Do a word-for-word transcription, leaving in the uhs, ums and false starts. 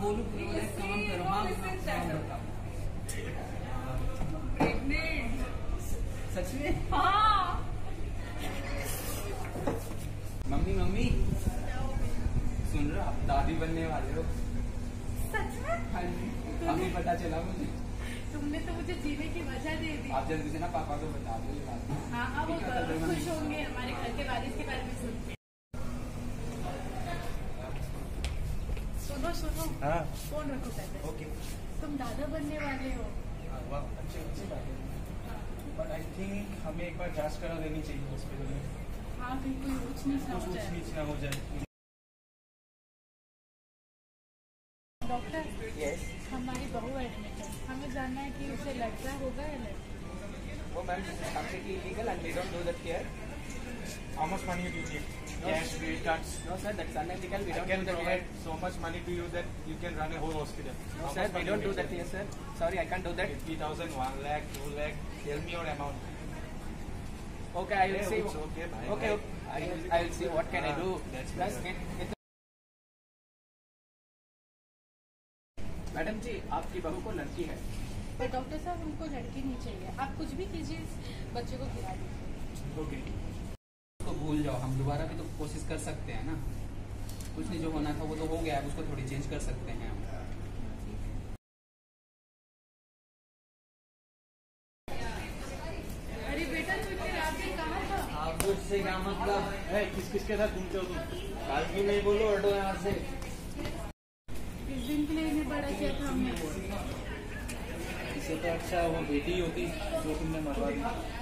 बोलू काम करो। हाँ बताओ। सच में? हाँ। मम्मी मम्मी सुन रहे हो, आप दादी बनने वाले हो। सच में? हाँ जी, अभी पता चला मुझे। तुमने तो मुझे जीने की वजह दे दी। आप जल्दी से ना पापा को बता दो ये बात। हाँ हाँ, वो खुश होंगे हमारे घर के वारिस के बारे में सुन के। सुनो सुनो। हाँ। फोन रखो पहले। ओके। तुम दादा बनने वाले हो। वाह, अच्छी अच्छी बात है। बट आई थिंक हमें एक बार जांच करा लेनी चाहिए हॉस्पिटल में। हाँ, कहीं कोई ऊंच नीच ना हो कुछ जाए। नीच ना हो जाए। Doctor, yes. हमारी बहू एडमिट है, हमें जानना है कि उसे लड़का होगा या लड़की। वो ma'am completely illegal and we don't do that here. How much money do you need? Cash, credit cards? No sir, that's unethical. We I don't can do that provide here. so much money to you that you can run a whole hospital. No How sir, much we money don't you do that need? here sir. Sorry, I can't do that. fifty thousand, one lakh, two lakh. Tell me your amount. Okay, I will Yeah, see. it's okay, bye, Okay, bye. I will, I will see what can I Ah, do. that's Just better. get, get madam ji, आपकी बहू को लड़की है। पर doctor साहब, हमको लड़की नहीं चाहिए। आप कुछ भी कीजिए, इस बच्चे को गिरा दीजिए। Okay. उसको भूल जाओ, हम दोबारा भी तो कोशिश कर सकते हैं ना। कुछ नहीं, जो होना था वो तो हो गया, अब उसको थोड़ी चेंज कर सकते हैं हम। अरे बेटा, तू इतनी रात में कहाँ था? आप मुझसे क्या मतलब? किस किस के साथ घूमते हो तुम? काल की नहीं बोलो, हटो यहाँ से। इस दिन के लिए इन्हें बड़ा किया था हमने। इससे तो अच्छा वो बेटी होती जो तुमने मरवा दी।